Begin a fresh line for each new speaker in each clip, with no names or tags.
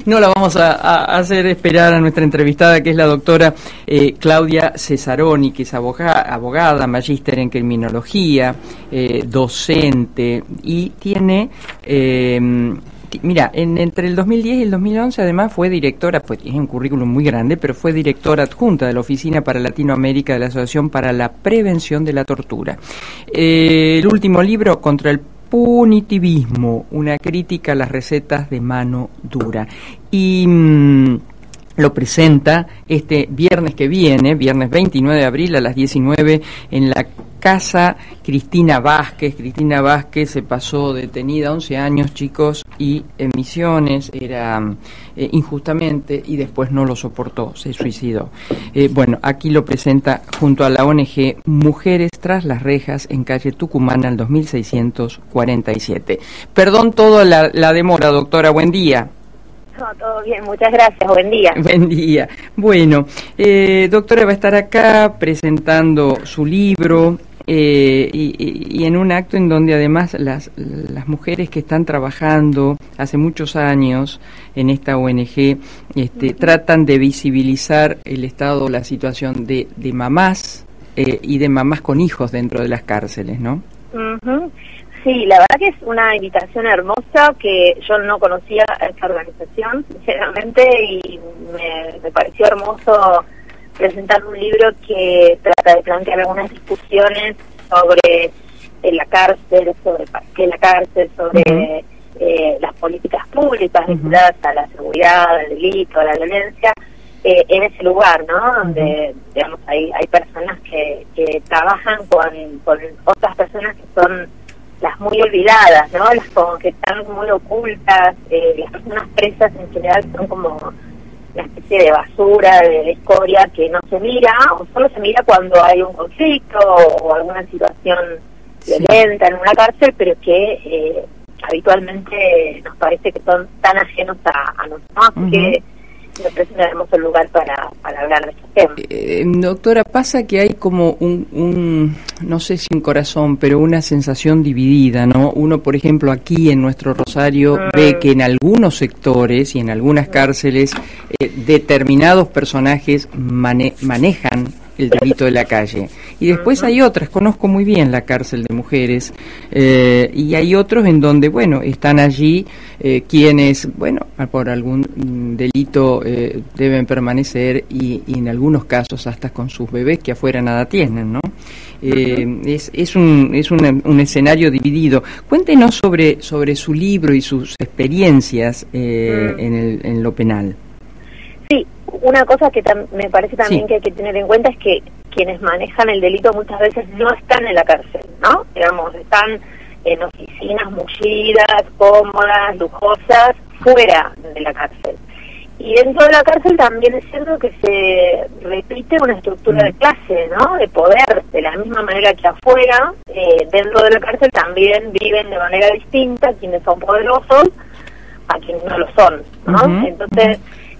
No la vamos a hacer esperar a nuestra entrevistada, que es la doctora Claudia Cesaroni, que es abogada, magíster en criminología, docente, y tiene... Mira, entre el 2010 y el 2011 además fue directora, pues tiene un currículum muy grande, pero fue directora adjunta de la Oficina para Latinoamérica de la Asociación para la Prevención de la Tortura. El último libro, Contra el punitivismo, una crítica a las recetas de mano dura. Y lo presenta este viernes que viene, viernes 29 de abril a las 19 en la Casa Cristina Vázquez. Cristina Vázquez se pasó detenida 11 años, chicos, y en Misiones, era injustamente, y después no lo soportó, se suicidó. Bueno, aquí lo presenta junto a la ONG Mujeres tras las rejas en calle Tucumán al 2647. Perdón toda la demora, doctora, buen día.
No, todo bien, muchas gracias, buen día.
Buen día. Bueno, doctora va a estar acá presentando su libro y en un acto en donde además las mujeres que están trabajando hace muchos años en esta ONG tratan de visibilizar el estado, la situación de mamás y de mamás con hijos dentro de las cárceles, ¿no?
Sí, la verdad que es una invitación hermosa que yo no conocía a esta organización, sinceramente, y me pareció hermoso presentar un libro que trata de plantear algunas discusiones sobre la cárcel, sobre la cárcel, sobre las políticas públicas vinculadas a la seguridad, al delito, a la violencia, en ese lugar, ¿no? Donde, digamos, hay personas que trabajan con otras personas que son las muy olvidadas, ¿no? Las como que están muy ocultas, las personas presas en general son como una especie de basura, de escoria que no se mira, o solo se mira cuando hay un conflicto o alguna situación violenta en una cárcel, pero que habitualmente nos parece que son tan ajenos a nosotros, que me parece un hermoso lugar para hablar de estos temas.
Doctora, pasa que hay como no sé si un corazón, pero una sensación dividida, ¿no? Uno, por ejemplo, aquí en nuestro Rosario ve que en algunos sectores y en algunas cárceles determinados personajes manejan el delito de la calle. Y después hay otras, conozco muy bien la cárcel de mujeres, y hay otros en donde, bueno, están allí quienes, bueno, por algún delito deben permanecer y en algunos casos hasta con sus bebés que afuera nada tienen, ¿no? Es un escenario dividido. Cuéntenos sobre su libro y sus experiencias en lo penal.
Sí, una cosa que me parece también que hay que tener en cuenta es que quienes manejan el delito muchas veces no están en la cárcel, ¿no? Digamos, están en oficinas mullidas, cómodas, lujosas, fuera de la cárcel. Y dentro de la cárcel también es cierto que se repite una estructura de clase, ¿no? De poder, de la misma manera que afuera, dentro de la cárcel también viven de manera distinta quienes son poderosos a quienes no lo son, ¿no? Entonces,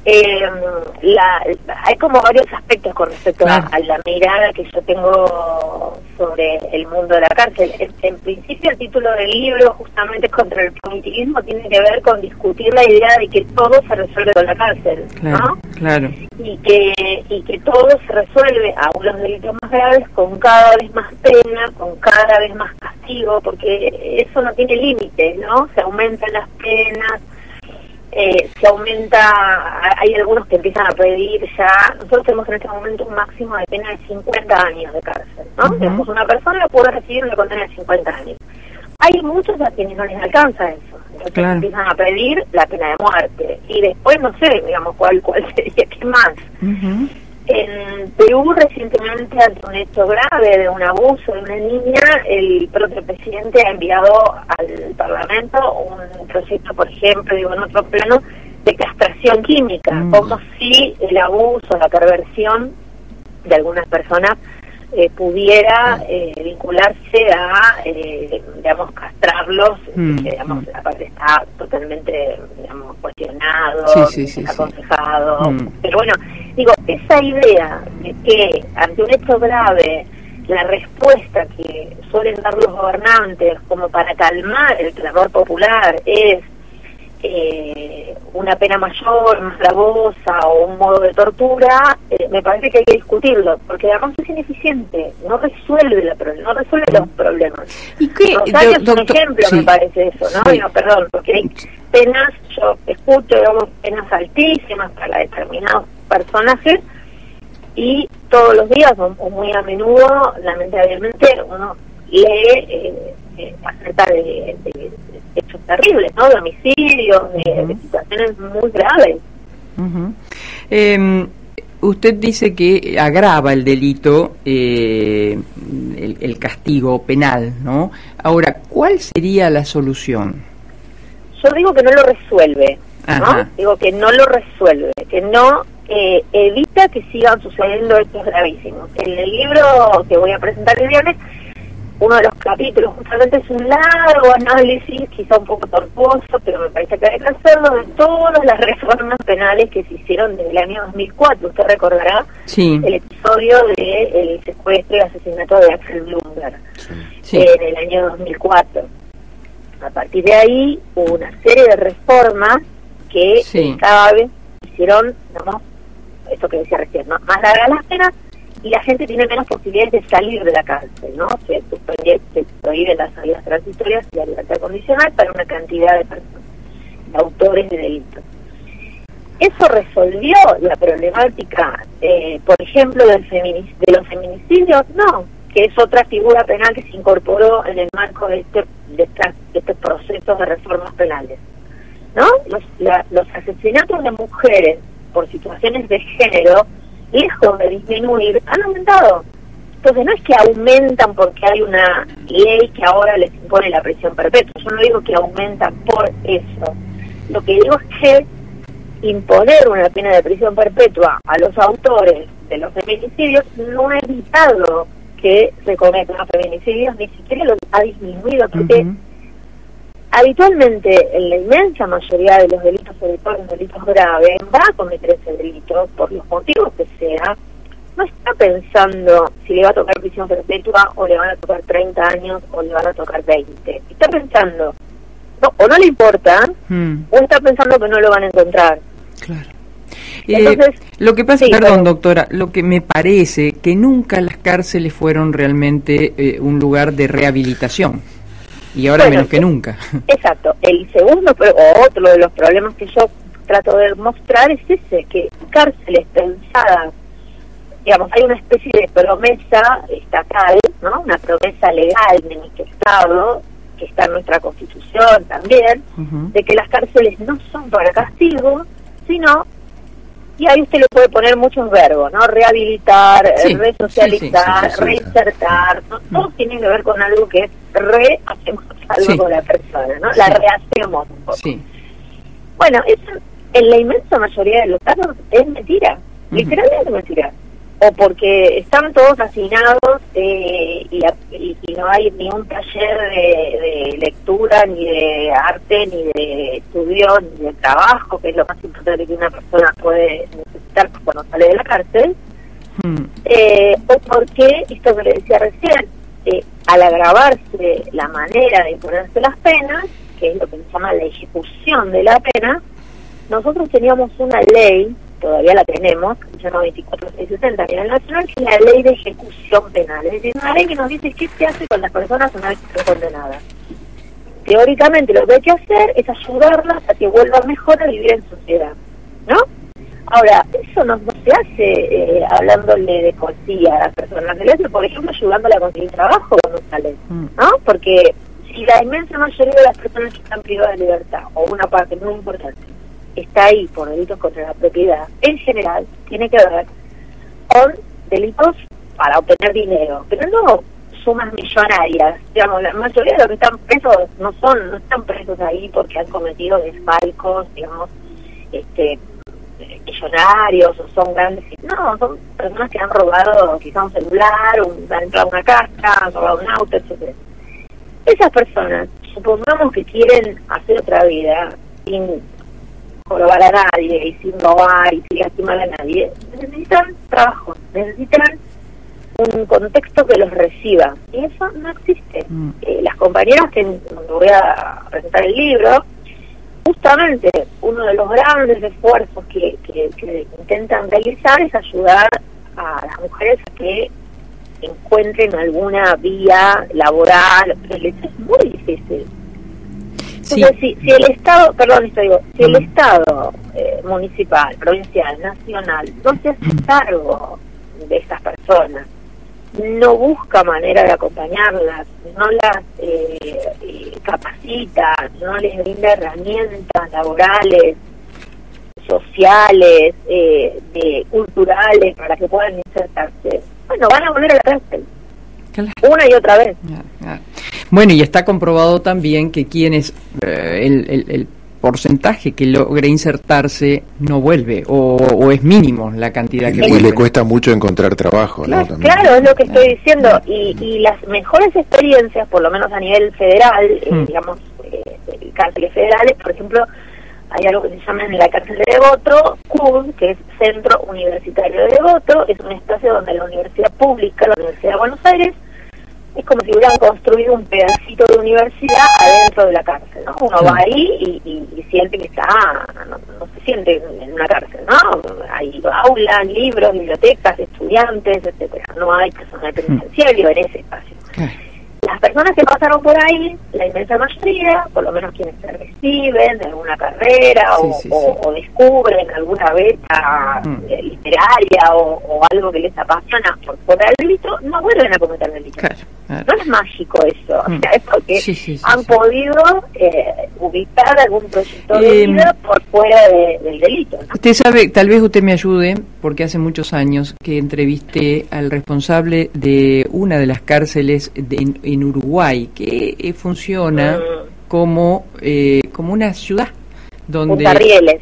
hay como varios aspectos con respecto a la mirada que yo tengo sobre el mundo de la cárcel. En principio, el título del libro, justamente Contra el punitivismo, tiene que ver con discutir la idea de que todo se resuelve con la cárcel, ¿no?
Claro.
Y que todo se resuelve, aún los delitos más graves, con cada vez más pena, con cada vez más castigo, porque eso no tiene límites, ¿no? Se aumentan las penas, se aumenta, hay algunos que empiezan a pedir ya, nosotros tenemos en este momento un máximo de pena de 50 años de cárcel, ¿no? Digamos, una persona puede recibir una condena de 50 años. Hay muchos a quienes no les alcanza eso, entonces empiezan a pedir la pena de muerte, y después no sé, digamos, cuál sería, qué más. En Perú, recientemente, ante un hecho grave de un abuso de una niña, el propio presidente ha enviado al Parlamento un proyecto, por ejemplo, en otro plano, de castración química, como si el abuso, la perversión de algunas personas pudiera vincularse a, digamos, castrarlos, que, digamos, aparte está totalmente, digamos, cuestionado, aconsejado, pero bueno, digo, esa idea de que ante un hecho grave la respuesta que suelen dar los gobernantes como para calmar el clamor popular es una pena mayor, más gravosa o un modo de tortura, me parece que hay que discutirlo, porque además es ineficiente, no resuelve no resuelve los problemas.
¿Y qué,
Rosario es un ejemplo,
sí,
me parece eso, ¿no?
Sí.
No, perdón, porque hay penas, yo escucho, digamos, penas altísimas para determinados personajes, y todos los días, o muy a menudo, lamentablemente, uno lee acerca de hechos terribles, ¿no? De homicidios, de situaciones muy graves.
Usted dice que agrava el delito, el castigo penal, ¿no? Ahora, ¿cuál sería la solución?
Yo digo que no lo resuelve, ¿no?
Ajá.
Digo que no lo resuelve, que no evita que sigan sucediendo hechos gravísimos. En el libro que voy a presentar el viernes, uno de los capítulos justamente es un largo análisis, quizá un poco tortuoso, pero me parece que hay que hacerlo, de todas las reformas penales que se hicieron desde el año 2004. Usted recordará el episodio del secuestro y asesinato de Axel Blumberg en el año 2004. A partir de ahí hubo una serie de reformas que cada vez hicieron, digamos, esto que decía recién, ¿no? Más largas las penas, y la gente tiene menos posibilidades de salir de la cárcel, ¿no? Se prohíben las salidas transitorias y la libertad condicional para una cantidad de personas, de autores de delitos. Eso resolvió la problemática, por ejemplo, de los feminicidios, no, que es otra figura penal que se incorporó en el marco de estos procesos de reformas penales, ¿no? Los asesinatos de mujeres por situaciones de género, lejos de disminuir, han aumentado. Entonces no es que aumentan porque hay una ley que ahora les impone la prisión perpetua. Yo no digo que aumentan por eso. Lo que digo es que imponer una pena de prisión perpetua a los autores de los feminicidios no ha evitado que se cometan los feminicidios, ni siquiera los ha disminuido, porque habitualmente en la inmensa mayoría de los delitos, sobre todo los delitos graves, va a cometer ese delito por los motivos que sea. No está pensando si le va a tocar prisión perpetua o le van a tocar 30 años o le van a tocar 20. Está pensando, o no le importa, o está pensando que no lo van a encontrar.
Claro.
Entonces,
lo que pasa, perdón doctora, lo que me parece que nunca las cárceles fueron realmente un lugar de rehabilitación. Y ahora menos que nunca. Exacto.
El segundo, o otro de los problemas que yo trato de mostrar es ese, que cárceles pensadas, digamos, hay una especie de promesa estatal, ¿no? Una promesa legal de nuestro Estado, que está en nuestra Constitución también, de que las cárceles no son para castigo, sino, y ahí usted le puede poner muchos verbos, ¿no? Rehabilitar, resocializar, reinsertar, ¿no? Todos tienen que ver con algo que es hacemos algo con la persona, ¿no? La rehacemos un poco. Bueno, eso en la inmensa mayoría de los casos es mentira, literalmente mentira. O porque están todos hacinados y no hay ni un taller de lectura, ni de arte, ni de estudio, ni de trabajo, que es lo más importante que una persona puede necesitar cuando sale de la cárcel. O porque, esto que le decía recién, al agravarse la manera de imponerse las penas, que es lo que se llama la ejecución de la pena, nosotros teníamos una ley, todavía la tenemos, que se llama 24660 a nivel nacional, que es la ley de ejecución penal. Es decir, una ley que nos dice qué se hace con las personas una vez que son condenadas. Teóricamente lo que hay que hacer es ayudarlas a que vuelvan mejor a vivir en sociedad, ¿no? Ahora, eso no se hace hablándole de poesía a las personas, se le hace, por ejemplo, ayudándola a conseguir trabajo cuando salen, ¿no? Porque si la inmensa mayoría de las personas que están privadas de libertad, o una parte muy importante, está ahí por delitos contra la propiedad, en general tiene que ver con delitos para obtener dinero, pero no sumas millonarias. Digamos, la mayoría de los que están presos no están presos ahí porque han cometido desfalcos, digamos, millonarios, o son grandes, no, son personas que han robado quizá un celular, han entrado a una casa, han robado un auto, etcétera. Esas personas, supongamos que quieren hacer otra vida sin robar a nadie y sin robar y sin lastimar a nadie, necesitan trabajo, necesitan un contexto que los reciba, y eso no existe. Las compañeras que cuando voy a presentar el libro justamente uno de los grandes esfuerzos que intentan realizar es ayudar a las mujeres que encuentren alguna vía laboral, pero eso es muy difícil. Entonces, si el Estado, si el Estado municipal, provincial, nacional, no se hace cargo de estas personas, no busca manera de acompañarlas, no las capacita, no les brinda herramientas laborales, sociales, culturales para que puedan insertarse, bueno, van a volver a la cárcel.
Claro.
Una y otra vez.
Claro. Bueno, y está comprobado también que quienes el porcentaje que logra insertarse no vuelve, o es mínimo la cantidad que vuelve.
Y le cuesta mucho encontrar trabajo,
claro,
¿no?
Claro, es lo que estoy diciendo. Y las mejores experiencias, por lo menos a nivel federal, digamos, cárceles federales, por ejemplo, hay algo que se llama en la cárcel de Devoto, CUD, que es Centro Universitario de Devoto, es un espacio donde la universidad pública, la Universidad de Buenos Aires, es como si hubieran construido un pedacito de universidad adentro de la cárcel, ¿no? Uno va ahí y siente que está, no se siente en una cárcel, ¿no? Hay aulas, libros, bibliotecas, estudiantes, etcétera. No hay personal penitenciario en ese espacio. Las personas que pasaron por ahí, la inmensa mayoría, por lo menos quienes se reciben de alguna carrera o descubren alguna beta literaria o algo que les apasiona por el delito, no vuelven a cometer delitos. Claro. No es mágico eso, o sea, es porque han podido ubicar algún proyecto de vida por fuera del delito, ¿no?
Usted sabe, tal vez usted me ayude, porque hace muchos años que entrevisté al responsable de una de las cárceles en Uruguay, que funciona como una ciudad donde...
Rieles.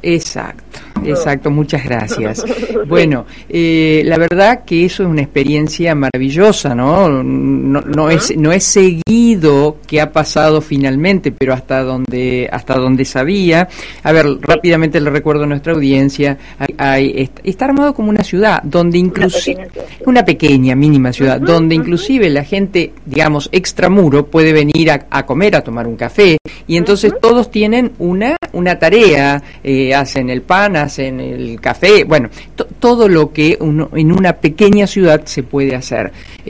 Exacto, muchas gracias. Bueno, la verdad que eso es una experiencia maravillosa, ¿no? No es seguido que ha pasado finalmente, pero hasta donde sabía. A ver, rápidamente le recuerdo a nuestra audiencia, está armado como una ciudad, donde inclusive una pequeña, mínima ciudad, donde inclusive la gente, digamos, extramuro puede venir a comer, a tomar un café, y entonces todos tienen una tarea, hacen el pan, hacen el café, bueno, todo lo que en una pequeña ciudad se puede hacer.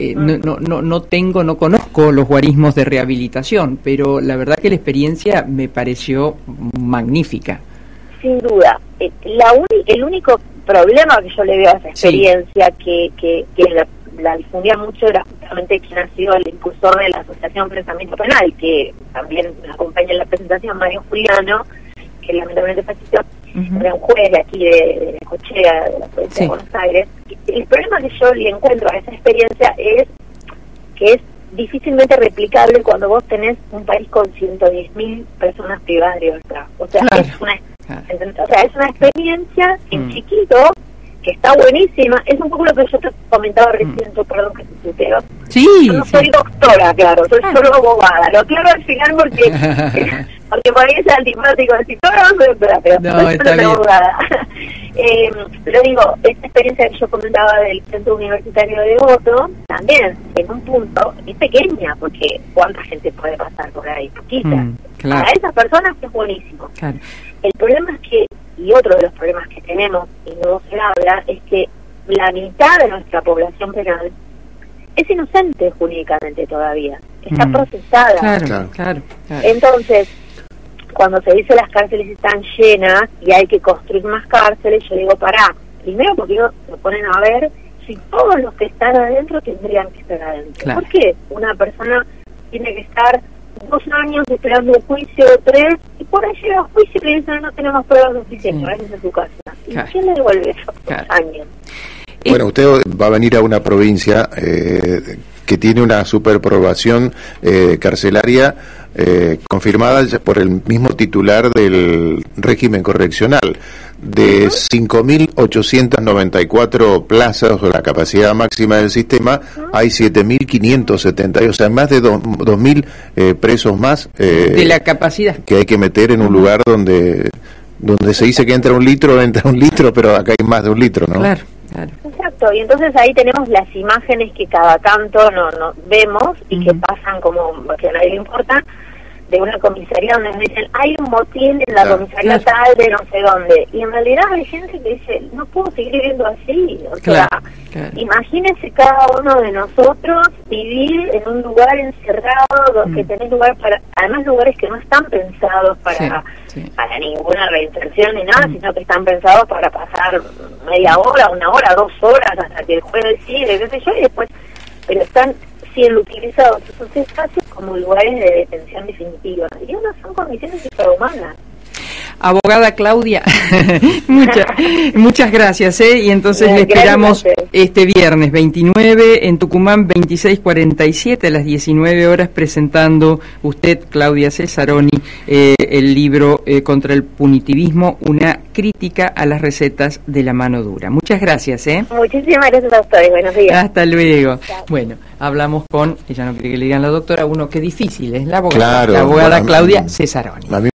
No conozco los guarismos de rehabilitación, pero la verdad que la experiencia me pareció magnífica.
Sin duda. El único problema que yo le veo a esa experiencia, que la difundía mucho, era justamente quien ha sido el impulsor de la Asociación Pensamiento Penal, que también me acompaña en la presentación, Mario Juliano, que lamentablemente falleció, era un juez de aquí de Necochea, de la provincia de Buenos Aires. El problema que yo le encuentro a esa experiencia es que es difícilmente replicable cuando vos tenés un país con 110.000 personas privadas de libertad. O sea, es una experiencia en chiquito que está buenísima. Es un poco lo que yo te comentaba recién, perdón que te tuteo. Yo no soy doctora, claro, soy solo abogada. Lo aclaro al final porque por ahí es antipático decir, no soy doctora, pero soy solo abogada. Pero digo, esta experiencia que yo comentaba del Centro Universitario de Devoto, también en un punto es pequeña, porque ¿cuánta gente puede pasar por ahí? Poquita. Para esas personas es buenísimo. El problema es que, y otro de los problemas que tenemos, y no se habla, es que la mitad de nuestra población penal es inocente jurídicamente todavía, está procesada.
Claro.
Entonces, cuando se dice las cárceles están llenas y hay que construir más cárceles, yo digo, primero porque ellos se ponen a ver si todos los que están adentro tendrían que estar adentro. ¿Por qué una persona tiene que estar 2 años esperando un juicio, 3, y por ahí llega a juicio y le dicen no tenemos pruebas suficientes, gracias a su casa? ¿Y quién le devuelve esos 2 años?
Bueno, usted va a venir a una provincia que tiene una superprobación carcelaria confirmada por el mismo titular del régimen correccional. De 5.894 plazas, o la capacidad máxima del sistema, hay 7.570, o sea, más de 2.000 presos más
de la capacidad
que hay que meter en un lugar donde se dice que entra un litro, pero acá hay más de 1 litro, ¿no?
Claro.
Exacto, y entonces ahí tenemos las imágenes que cada tanto no vemos y que pasan como que a nadie le importa, de una comisaría donde me dicen hay un motín en la
Claro,
comisaría
claro.
tal de no sé dónde, y en realidad hay gente que dice no puedo seguir viviendo así, o
Claro,
sea,
claro.
imagínense cada uno de nosotros vivir en un lugar encerrado donde tenés lugar para, además lugares que no están pensados para
Sí, sí.
para ninguna reinserción ni nada, sino que están pensados para pasar media hora, 1 hora, 2 horas hasta que el juez decide, qué sé yo, y después, pero están siendo utilizados esos espacios como lugares de detención definitiva. Y no son condiciones infrahumanas.
Abogada Claudia, muchas gracias, y entonces le
Gracias
esperamos
a ustedes.
este viernes 29 en Tucumán, 26:47 a las 19 horas, presentando usted, Claudia Cesaroni, el libro Contra el punitivismo, una crítica a las recetas de la mano dura. Muchas gracias.
Muchísimas gracias a ustedes, buenos días.
Hasta luego.
Chao.
Bueno, hablamos con, ella no quiere que le digan la doctora, uno que difícil es la abogada,
Claro,
la abogada
bueno,
Claudia Cesaroni.
A mí